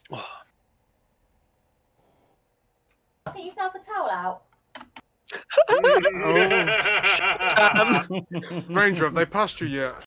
Get yourself a towel out. Ranger, have they passed you yet?